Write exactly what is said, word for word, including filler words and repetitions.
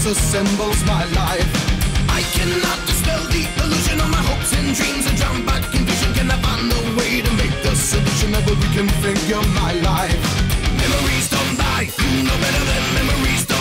disassembles my life. I cannot dispel the illusion of my hopes and dreams and drown back in vision. Can I find a way to make the solution that will reconfigure my life? Memories don't die, you know better than memories don't